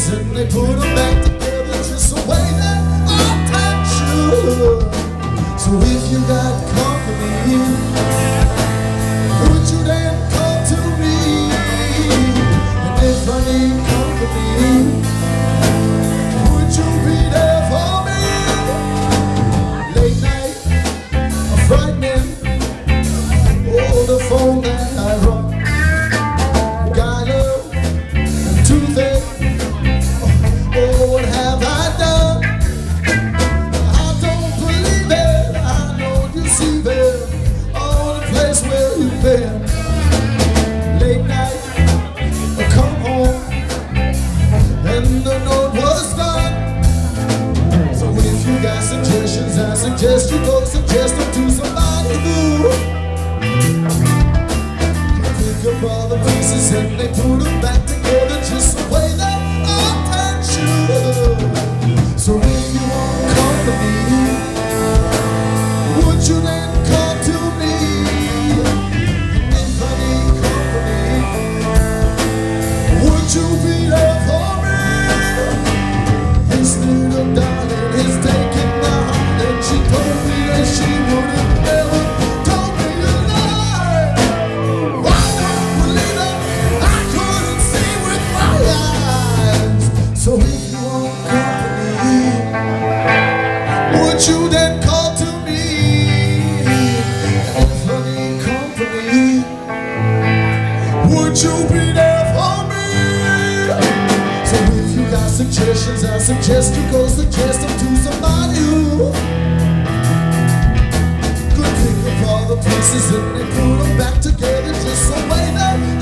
pieces and they put them back together just the way that all time should. So if you got company, would you then come to me? And if I need company, would you be there for me? Late night, I'm frightening. Oh, the phone that I run, got love and toothache. Oh, what have I done? I don't believe it. I know you see it. Oh, the place where you've been. Late night, I come home and the note was done. So if you got suggestions, I suggest you go suggest them to somebody who pick up all the pieces and they put them back together just the way that all time should. So if you want company, would you then come to me? If I need company, would you be there for me? This little darling is taking my heart and she told me that she wouldn't ever told me a lie. So if you want company, would you then call to me? And if I need company, would you be there for me? So if you got suggestions, I suggest you go suggest them to somebody who could pick up all the pieces and they put them back together just the way that